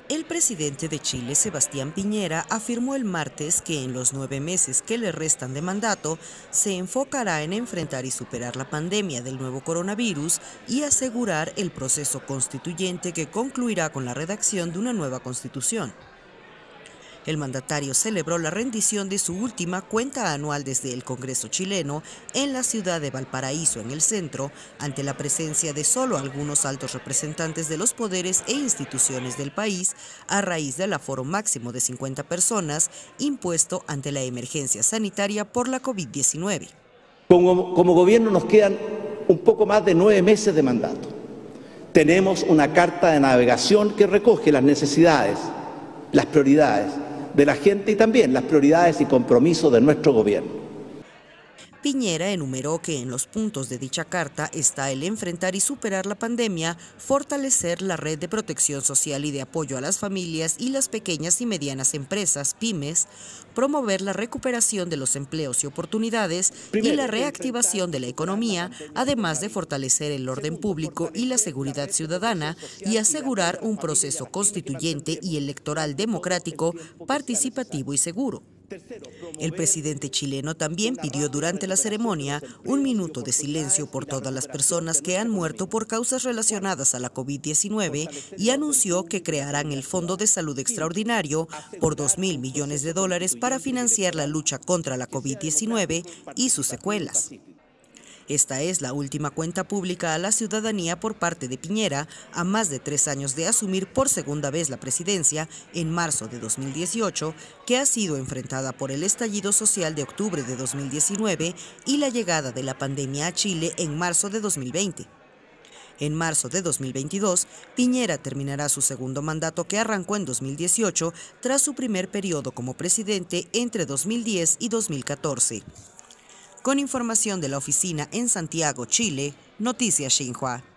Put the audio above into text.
El presidente de Chile, Sebastián Piñera, afirmó el martes que en los 9 meses que le restan de mandato se enfocará en enfrentar y superar la pandemia del nuevo coronavirus y asegurar el proceso constituyente que concluirá con la redacción de una nueva constitución. El mandatario celebró la rendición de su última cuenta anual desde el Congreso chileno en la ciudad de Valparaíso, en el centro, ante la presencia de solo algunos altos representantes de los poderes e instituciones del país, a raíz del aforo máximo de 50 personas impuesto ante la emergencia sanitaria por la COVID-19. Como gobierno nos quedan un poco más de 9 meses de mandato. Tenemos una carta de navegación que recoge las necesidades, las prioridades de la gente y también las prioridades y compromisos de nuestro gobierno. Piñera enumeró que en los puntos de dicha carta está el enfrentar y superar la pandemia, fortalecer la red de protección social y de apoyo a las familias y las pequeñas y medianas empresas, pymes, promover la recuperación de los empleos y oportunidades y la reactivación de la economía, además de fortalecer el orden público y la seguridad ciudadana y asegurar un proceso constituyente y electoral democrático, participativo y seguro. El presidente chileno también pidió durante la ceremonia 1 minuto de silencio por todas las personas que han muerto por causas relacionadas a la COVID-19 y anunció que crearán el Fondo de Salud Extraordinario por $2.000 millones para financiar la lucha contra la COVID-19 y sus secuelas. Esta es la última cuenta pública a la ciudadanía por parte de Piñera, a más de 3 años de asumir por segunda vez la presidencia en marzo de 2018, que ha sido enfrentada por el estallido social de octubre de 2019 y la llegada de la pandemia a Chile en marzo de 2020. En marzo de 2022, Piñera terminará su segundo mandato que arrancó en 2018 tras su primer periodo como presidente entre 2010 y 2014. Con información de la oficina en Santiago, Chile, Noticias Xinhua.